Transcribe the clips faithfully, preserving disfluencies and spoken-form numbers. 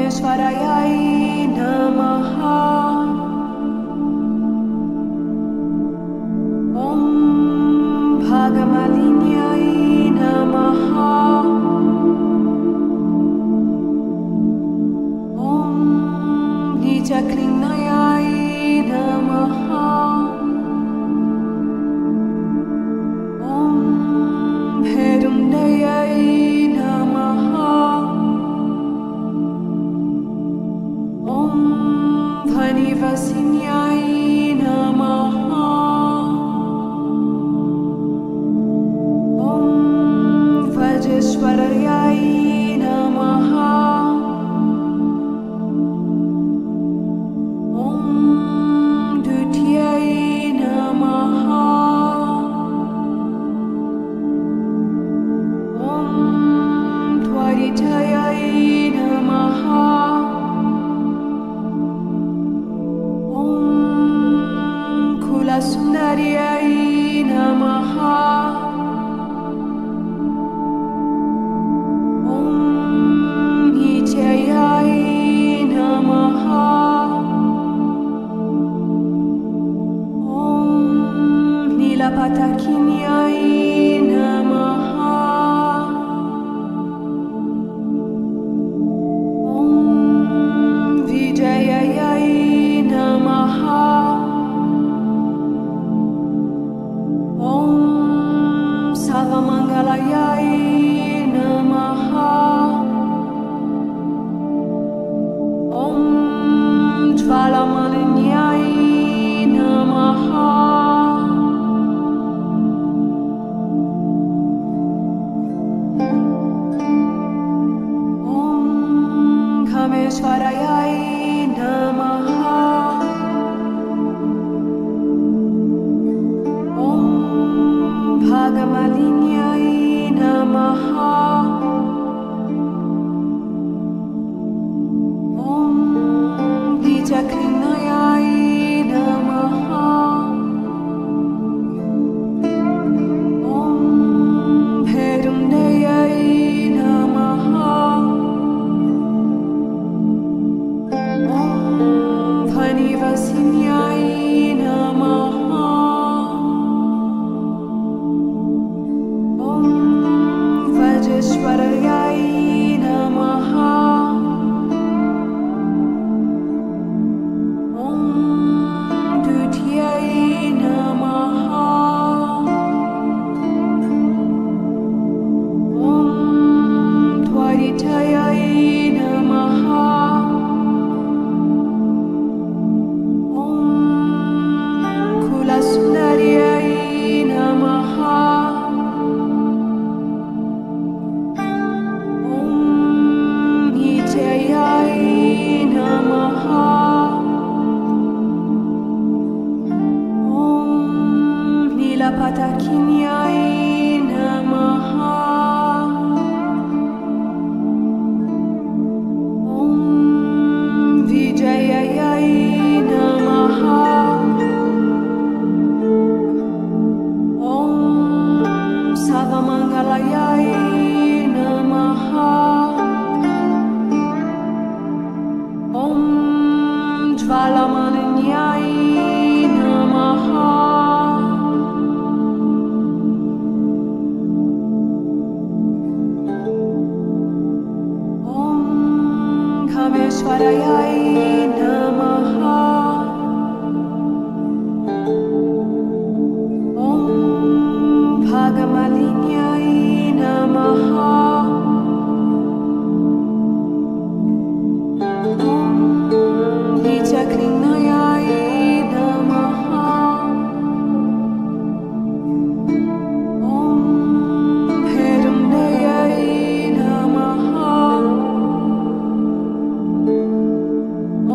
Kameshwarayai Namaha. Om Bhagamalinyai Namaha. Om Nijaklinayai Namaha. Om Bherundayai Namaha. Om Dhanivasinyai Namaha. Om Vajeshwarayai Namaha. Om Dutiyai Namaha. Om Tvaritayai Namaha. Sundariyai Namaha. Om Nityayai Namaha. Om Nilapatakinyai Namaha. Om Vijayayai Namaha. Savamangalayai Namaha. Om Jvalamalinyai Namaha. Om Kameshwarayai Namaha. Bhagamalinyai Namaha. Om Nijaklinayai Namaha. Om Bherundayai Namaha. Om Dhanivasinyai Namaha. Vajeshwarayai Namaha. Om Dutiyai Namaha. Om Tvaritayai Namaha. Om Kulasundariyai Namaha. Namaha. Om Nilapatakinyai Namaha. Om Vijayayai Namaha. Om Savamangalayai Namaha. Om Jvalamalinyai Namaha. Om Kameshwarayai Namaha. Om Bhagamalinyai Namaha. Om Nijaklinayai Namaha. Om Bherundayai Namaha.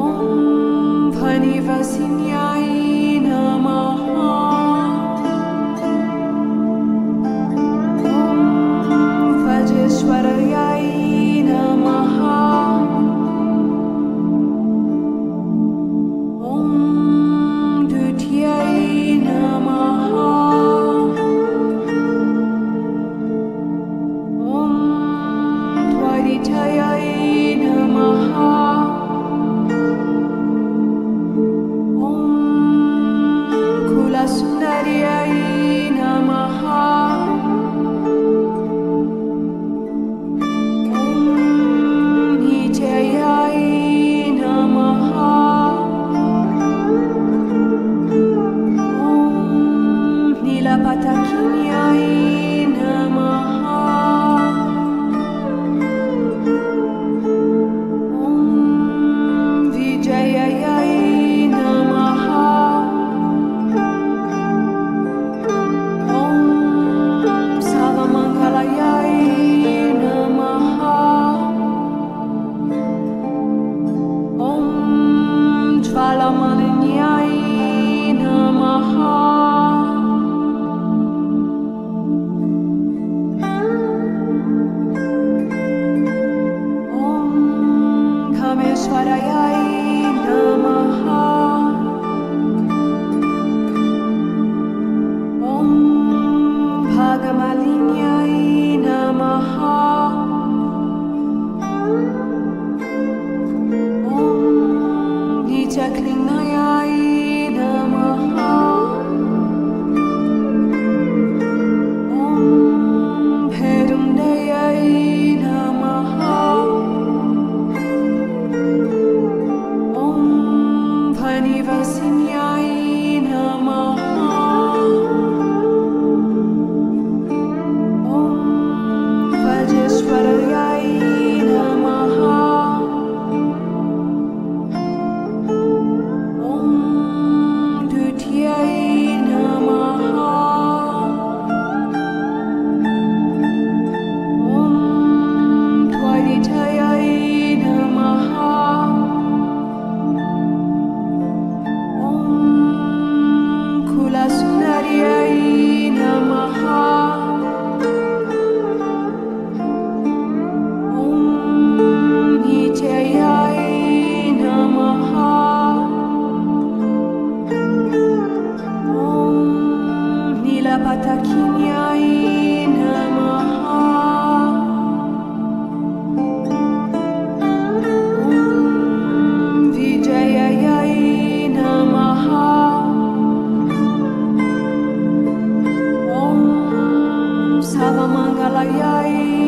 Mangalayai